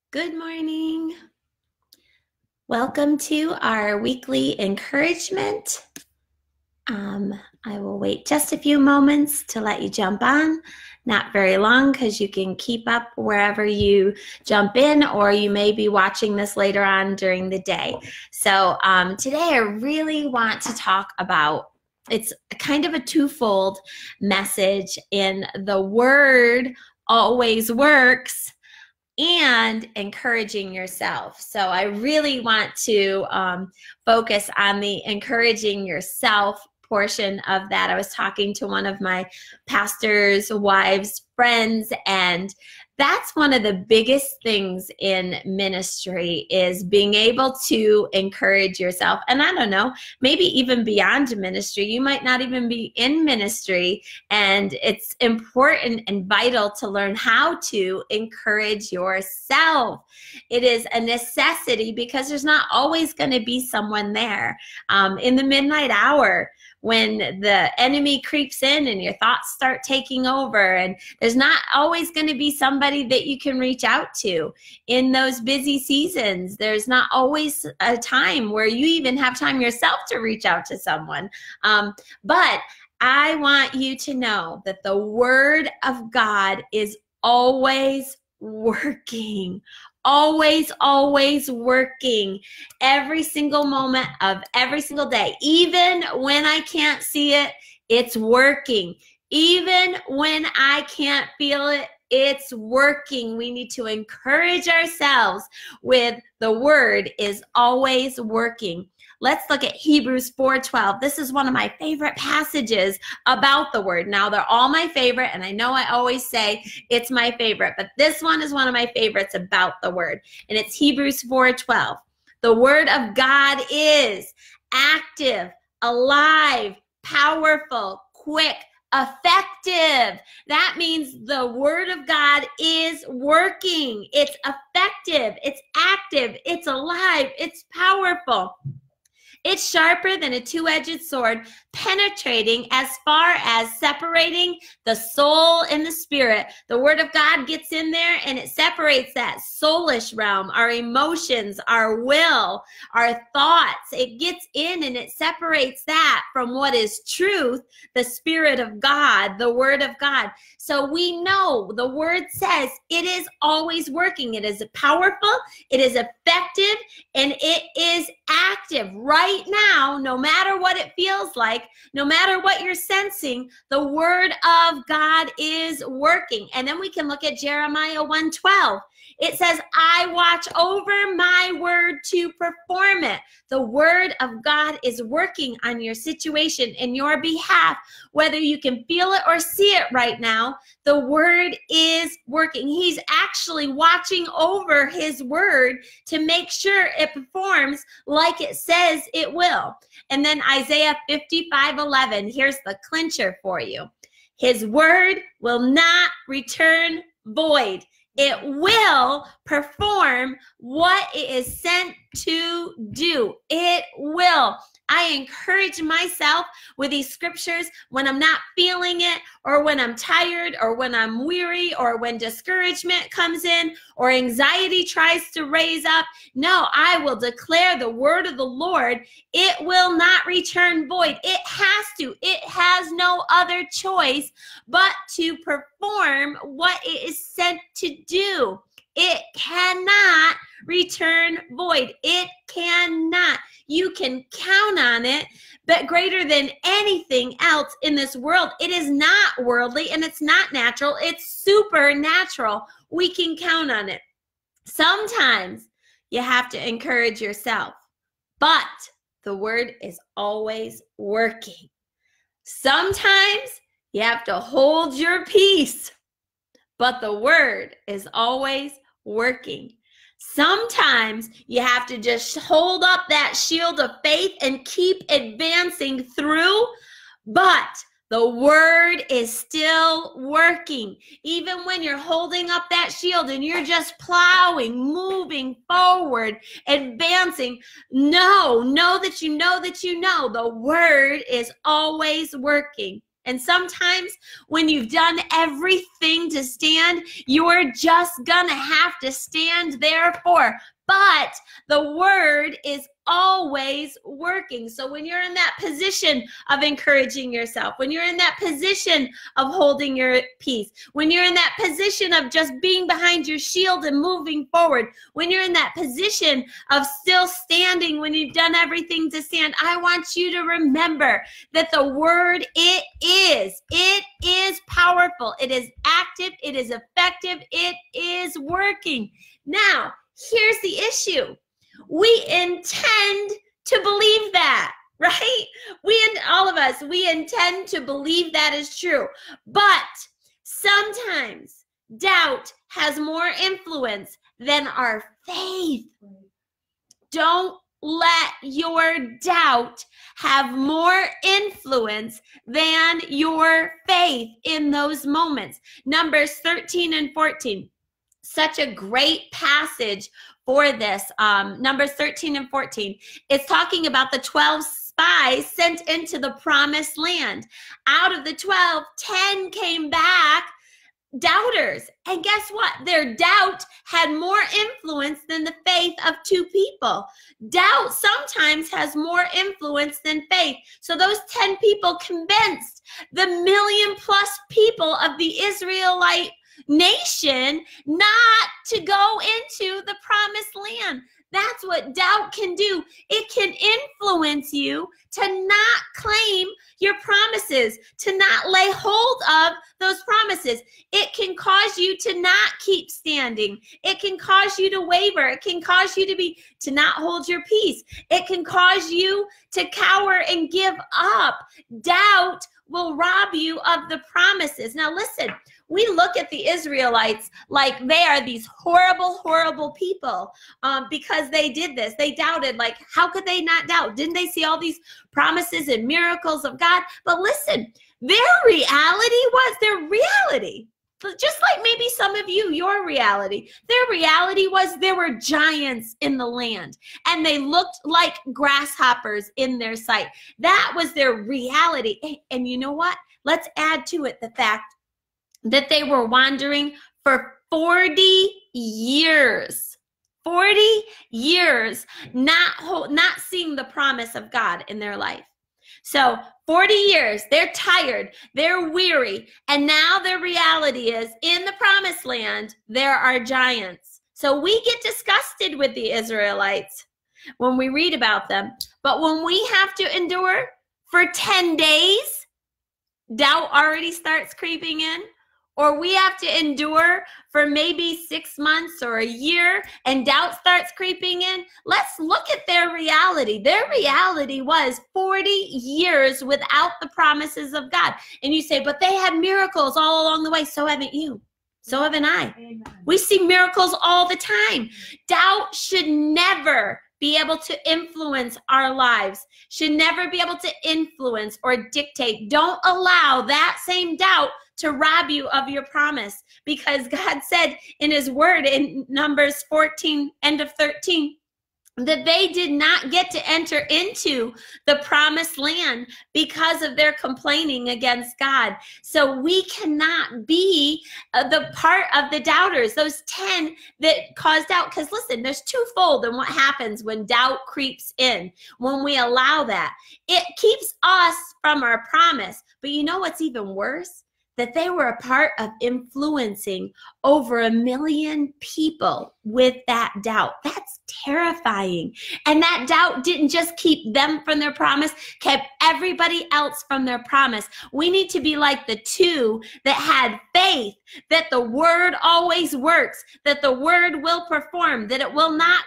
Good morning. Welcome to our weekly encouragement. I will wait just a few moments to let you jump on. Not very long because you can keep up wherever you jump in, or you may be watching this later on during the day. So today I really want to talk about, it's kind of a twofold message in the word always works and encouraging yourself. So I really want to focus on the encouraging yourself portion of that. I was talking to one of my pastor's wives' friends, and that's one of the biggest things in ministry is being able to encourage yourself. And I don't know, maybe even beyond ministry, you might not even be in ministry, and it's important and vital to learn how to encourage yourself. It is a necessity because there's not always going to be someone there. In the midnight hour, when the enemy creeps in and your thoughts start taking over, and there's not always going to be somebody that you can reach out to in those busy seasons. There's not always a time where you even have time yourself to reach out to someone. But I want you to know that the Word of God is always working. Always working every single moment of every single day. Even when I can't see it, it's working. Even when I can't feel it, it's working. We need to encourage ourselves with the word is always working. Let's look at Hebrews 4:12. This is one of my favorite passages about the word. Now, they're all my favorite, and I know I always say it's my favorite, but this one is one of my favorites about the word, and it's Hebrews 4:12. The word of God is active, alive, powerful, quick, effective. That means the word of God is working. It's effective, it's active, it's alive, it's powerful. It's sharper than a two-edged sword, penetrating as far as separating the soul and the spirit. The word of God gets in there and it separates that soulish realm, our emotions, our will, our thoughts. It gets in and it separates that from what is truth, the Spirit of God, the word of God. So we know the word says it is always working. It is powerful, it is effective, and it is active right now. No matter what it feels like, no matter what you're sensing, the word of God is working. And then we can look at Jeremiah 1:12. It says, I watch over my word to perform it. The word of God is working on your situation in your behalf. Whether you can feel it or see it right now, the word is working. He's actually watching over his word to make sure it performs like it says it will. And then Isaiah 55:11, here's the clincher for you. His word will not return void. It will perform what it is sent to do. It will. I encourage myself with these scriptures when I'm not feeling it, or when I'm tired, or when I'm weary, or when discouragement comes in, or anxiety tries to raise up. No, I will declare the word of the Lord. It will not return void. It has to. It has no other choice but to perform what it is sent to do. It cannot return void. It cannot. You can count on it, but greater than anything else in this world, it is not worldly and it's not natural. It's supernatural. We can count on it. Sometimes you have to encourage yourself, but the word is always working. Sometimes you have to hold your peace, but the word is always working. Sometimes you have to just hold up that shield of faith and keep advancing through, but the word is still working. Even when you're holding up that shield and you're just plowing, moving forward, advancing, know that you know the word is always working. And sometimes when you've done everything to stand, you're just gonna have to stand therefore. But the word is always working. So when you're in that position of encouraging yourself, when you're in that position of holding your peace, when you're in that position of just being behind your shield and moving forward, when you're in that position of still standing when you've done everything to stand, I want you to remember that the word, it is powerful. It is active. It is effective. It is working. Now, here's the issue. We intend to believe that, right? All of us, we intend to believe that is true. But sometimes doubt has more influence than our faith. Don't let your doubt have more influence than your faith in those moments. Numbers 13 and 14. Such a great passage for this. Numbers 13 and 14. It's talking about the 12 spies sent into the promised land. Out of the 12, 10 came back doubters. And guess what? Their doubt had more influence than the faith of 2 people. Doubt sometimes has more influence than faith. So those 10 people convinced the 1 million+ people of the Israelite nation not to go into the promised land. That's what doubt can do. It can influence you to not claim your promises, to not lay hold of those promises. It can cause you to not keep standing. It can cause you to waver. It can cause you to not hold your peace. It can cause you to cower and give up. Doubt will rob you of the promises. Now listen, we look at the Israelites like they are these horrible, horrible people because they did this. They doubted. Like, how could they not doubt? Didn't they see all these promises and miracles of God? But listen, their reality was their reality. Just like maybe some of you, your reality. Their reality was there were giants in the land, and they looked like grasshoppers in their sight. That was their reality. And you know what? Let's add to it the fact that they were wandering for 40 years. 40 years not seeing the promise of God in their life. So 40 years, they're tired, they're weary, and now their reality is in the promised land, there are giants. So we get disgusted with the Israelites when we read about them. But when we have to endure for 10 days, doubt already starts creeping in. Or we have to endure for maybe 6 months or a year and doubt starts creeping in. Let's look at their reality. Their reality was 40 years without the promises of God. And you say, but they had miracles all along the way. So haven't you. So haven't I. Amen. We see miracles all the time. Doubt should never be able to influence our lives, should never be able to influence or dictate. Don't allow that same doubt to rob you of your promise, because God said in his word in Numbers 14, end of 13, that they did not get to enter into the promised land because of their complaining against God. So we cannot be the part of the doubters, those 10 that caused doubt. Because listen, there's twofold in what happens when doubt creeps in. When we allow that, it keeps us from our promise. But you know what's even worse? That they were a part of influencing over 1 million people with that doubt. That's terrifying. And that doubt didn't just keep them from their promise, kept everybody else from their promise. We need to be like the 2 that had faith that the word always works, that the word will perform, that it will not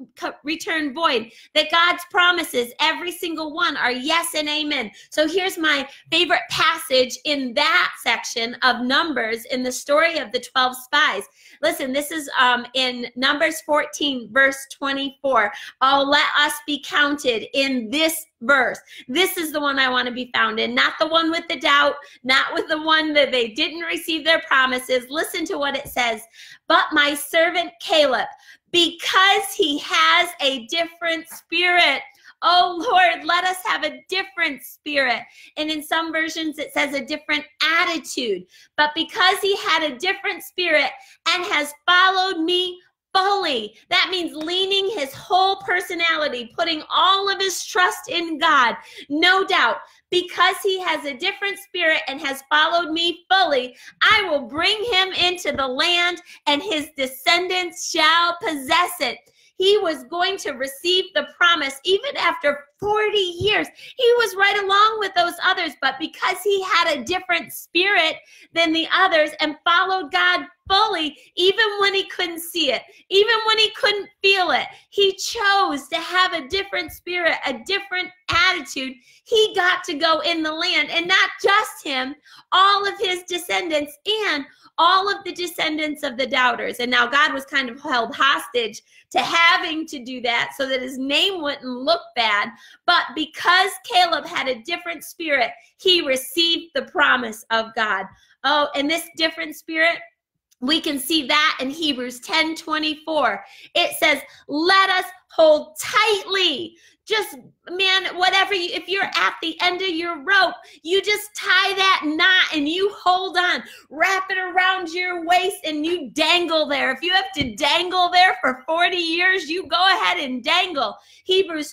return void, that God's promises, every single one, are yes and amen. So here's my favorite passage in that section of Numbers in the story of the 12 spies. Listen, this is in Numbers 14, verse 24. Oh, let us be counted in this verse. This is the one I want to be found in, not the one with the doubt, not with the one that they didn't receive their promises. Listen to what it says. But my servant Caleb, because he has a different spirit Oh Lord, let us have a different spirit. And in some versions it says a different attitude. But because he had a different spirit and has followed me fully, that means leaning his whole personality, putting all of his trust in God, no doubt. Because he has a different spirit and has followed me fully, I will bring him into the land, and his descendants shall possess it. He was going to receive the promise even after 40 years. He was right along with those others, but because he had a different spirit than the others and followed God fully, even when he couldn't see it, even when he couldn't feel it, he chose to have a different spirit, a different attitude. He got to go in the land, and not just him, all of his descendants and all of the descendants of the doubters. And now God was kind of held hostage to having to do that so that his name wouldn't look bad. But because Caleb had a different spirit, he received the promise of God. Oh, and this different spirit, we can see that in Hebrews 10:24. It says, let us hold tightly. Just, man, whatever, if you're at the end of your rope, you just tie that knot and you hold on, wrap it around your waist and you dangle there. If you have to dangle there for 40 years, you go ahead and dangle. Hebrews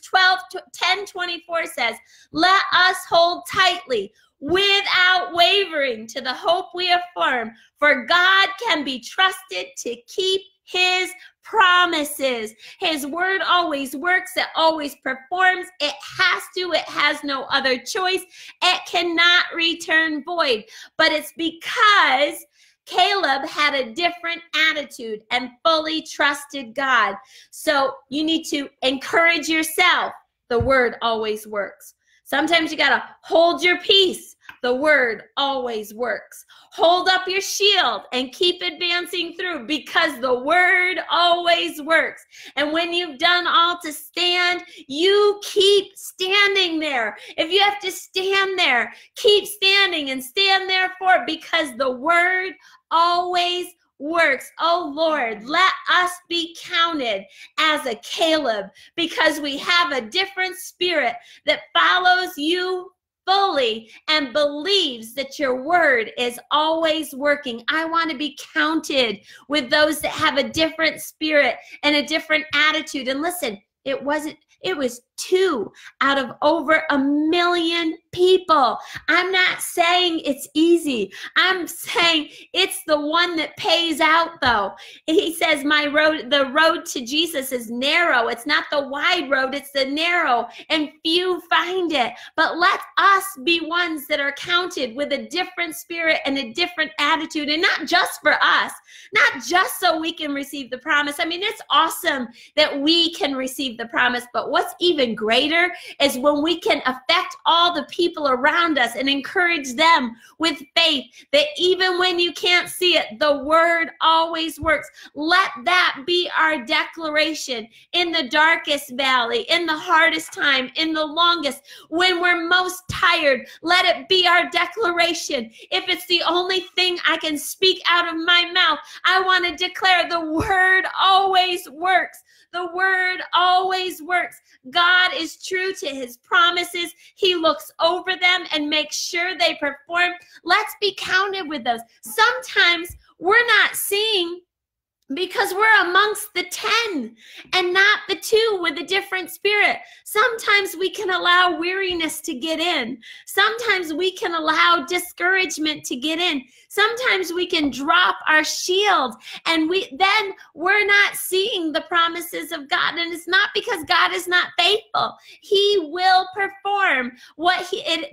10:24 says, let us hold tightly without wavering to the hope we affirm, for God can be trusted to keep his promises. His word always works. It always performs. It has to. It has no other choice. It cannot return void. But it's because Caleb had a different attitude and fully trusted God. So you need to encourage yourself. The word always works. Sometimes you got to hold your peace. The word always works. Hold up your shield and keep advancing through, because the word always works. And when you've done all to stand, you keep standing there. If you have to stand there, keep standing and stand there for it, because the word always works. Oh Lord, let us be counted as a Caleb, because we have a different spirit that follows you fully and believes that your word is always working. I want to be counted with those that have a different spirit and a different attitude. And listen, it was 2 out of over 1 million people. I'm not saying it's easy. I'm saying it's the one that pays out, though. He says, the road to Jesus is narrow. It's not the wide road, it's the narrow, and few find it. But let us be ones that are counted with a different spirit and a different attitude, and not just for us, not just so we can receive the promise. I mean, it's awesome that we can receive the promise, but what's even greater is when we can affect all the people around us and encourage them with faith that even when you can't see it, the word always works. Let that be our declaration in the darkest valley, in the hardest time, in the longest, when we're most tired. Let it be our declaration. If it's the only thing I can speak out of my mouth, I want to declare the word always works. The word always works. God is true to his promises. He looks over them and makes sure they perform. Let's be counted with those. Sometimes we're not seeing because we're amongst the 10 and not the 2 with a different spirit. Sometimes we can allow weariness to get in. Sometimes we can allow discouragement to get in. Sometimes we can drop our shield, and then we're not seeing the promises of God. And it's not because God is not faithful. He will perform what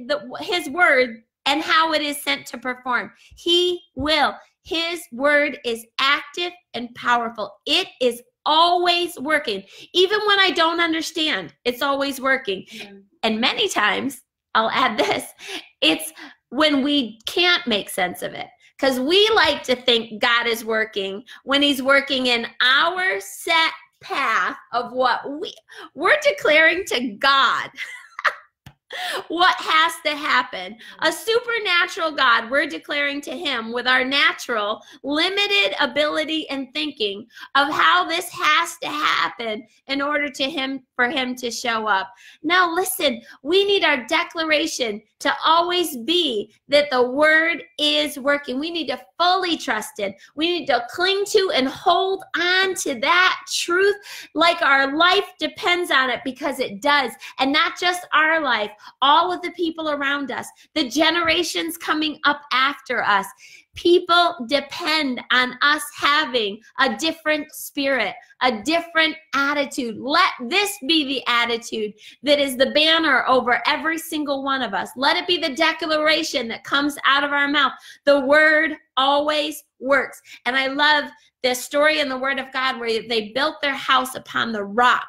his word and how it is sent to perform. He will. His word is active and powerful. It is always working. Even when I don't understand, it's always working. Yeah. And many times, I'll add this, it's when we can't make sense of it. Because we like to think God is working when he's working in our set path of what we're declaring to God. What has to happen? A supernatural God, we're declaring to him with our natural, limited ability and thinking of how this has to happen in order for him to show up. Now listen, we need our declaration to always be that the word is working. We need to fully trust it. We need to cling to and hold on to that truth like our life depends on it, because it does. And not just our life, all of the people around us, the generations coming up after us. People depend on us having a different spirit, a different attitude. Let this be the attitude that is the banner over every single one of us. Let it be the declaration that comes out of our mouth. The word always works. And I love this story in the Word of God where they built their house upon the rock.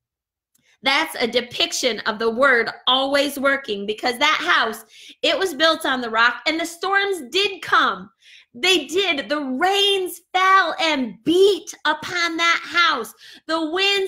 That's a depiction of the word always working, because that house, it was built on the rock, and the storms did come. They did. The rains fell and beat upon that house. The winds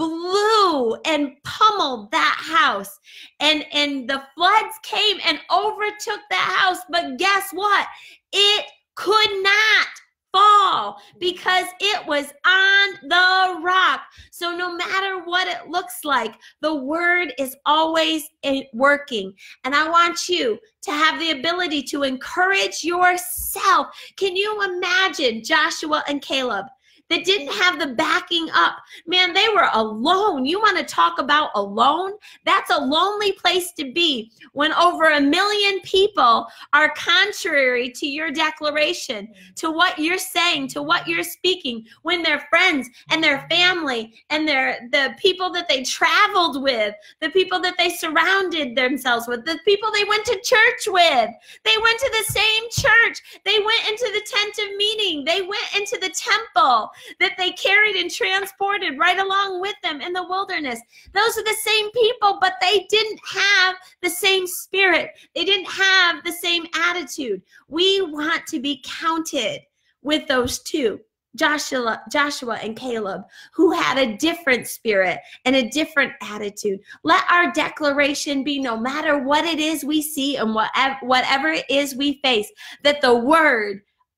blew and pummeled that house. And the floods came and overtook that house. But guess what? It could not fall because it was on the rock. So no matter what it looks like, the word is always working. And I want you to have the ability to encourage yourself. Can you imagine Joshua and Caleb that didn't have the backing up? Man, they were alone. You want to talk about alone? That's a lonely place to be when over 1 million people are contrary to your declaration, to what you're saying, to what you're speaking, when their friends and their family and the people that they traveled with, the people that they surrounded themselves with, the people they went to church with, they went to the same church, they went into the tent of meeting, they went into the temple that they carried and transported right along with them in the wilderness. Those are the same people, but they didn't have the same spirit. They didn't have the same attitude. We want to be counted with those two, Joshua and Caleb, who had a different spirit and a different attitude. Let our declaration be, no matter what it is we see and whatever it is we face, that the word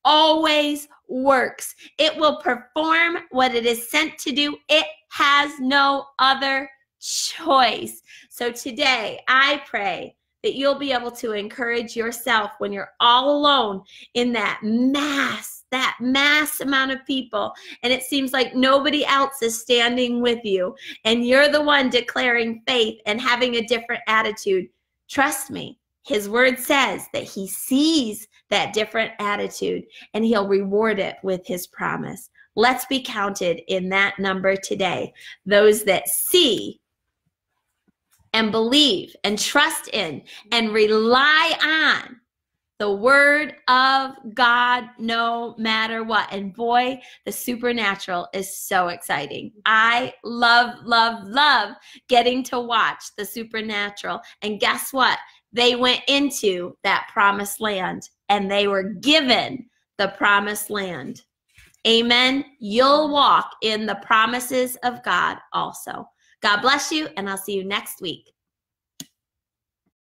always works. It will perform what it is sent to do. It has no other choice. So today, I pray that you'll be able to encourage yourself when you're all alone in that mass amount of people, and it seems like nobody else is standing with you, and you're the one declaring faith and having a different attitude. Trust me, his word says that he sees that different attitude and he'll reward it with his promise. Let's be counted in that number today. Those that see and believe and trust in and rely on the word of God no matter what. And boy, the supernatural is so exciting. I love getting to watch the supernatural. And guess what? They went into that promised land and they were given the promised land. Amen. You'll walk in the promises of God also. God bless you, and I'll see you next week.